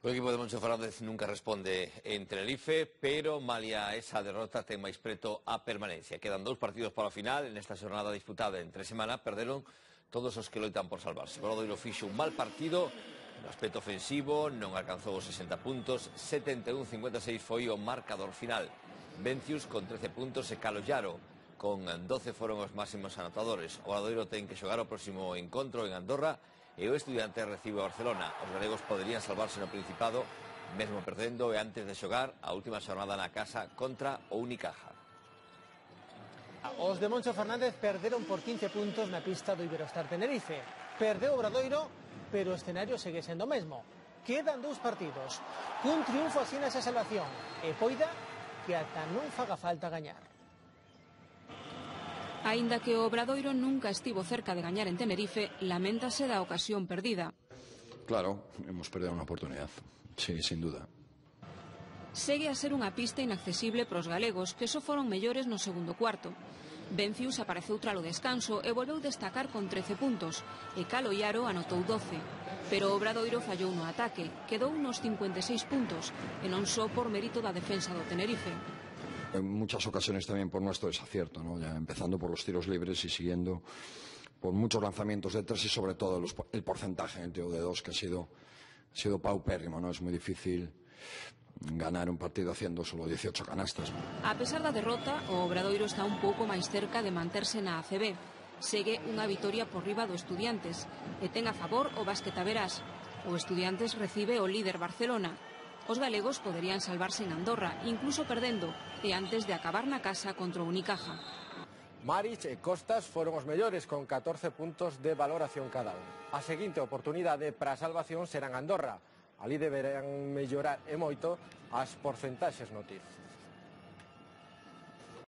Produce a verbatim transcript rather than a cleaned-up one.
O equipo de Moncho Fernández nunca responde en Tenerife, pero malia esa derrota ten máis preto a permanencia. Quedan dous partidos para o final, en esta xornada disputada entre semana, perderon todos os que loitan por salvarse. Obradoiro fixo un mal partido, no aspecto ofensivo, non alcanzou os sesenta puntos, setenta e un a cincuenta e seis foi o marcador final. Vencius con trece puntos e Calollaro con doce foron os máximos anotadores. O Obradoiro ten que xogar o próximo encontro en Andorra e o Estudiantes recibe a Barcelona. Os galegos poderían salvarse no Principado, mesmo perdendo e antes de xogar a última xornada na casa contra o Unicaja. Os de Moncho Fernández perderon por quince puntos na pista do Iberostar Tenerife. Perdeu o Obradoiro, pero o escenario segue sendo o mesmo. Quedan dous partidos. Cun triunfo así nesa salvación e poida que ata non faga falta gañar. Aínda que o Obradoiro nunca estivo cerca de gañar en Tenerife, laméntase da ocasión perdida. Claro, hemos perdido unha oportunidade, sí, sin duda. Segue a ser unha pista inaccesible pros galegos, que só foron mellores no segundo cuarto. Vencius apareceu tralo descanso e volveu destacar con trece puntos, e Calollaro anotou doce. Pero o Obradoiro fallou no ataque, quedou nos cincuenta e seis puntos, e non só por mérito da defensa do Tenerife. En muchas ocasiones también por nuestro desacierto, ¿no? Ya empezando por los tiros libres y siguiendo por muchos lanzamientos de tres y sobre todo los, el porcentaje en el tiro de dos que ha sido, ha sido paupérrimo, ¿no? Es muy difícil ganar un partido haciendo solo dieciocho canastas. A pesar da derrota, o Obradoiro está un pouco máis cerca de manterse na A C B. Segue unha vitoria por riba do Estudiantes e ten a favor o Basquetaverás. O Estudiantes recibe o líder Barcelona. Os galegos poderían salvarse en Andorra, incluso perdendo, e antes de acabar na casa contra o Unicaja. Maric e Costas foron os mellores con catorce puntos de valoración cada un. A seguinte oportunidade para a salvación será en Andorra. Ali deberán mellorar e moito as porcentaxes no T I F.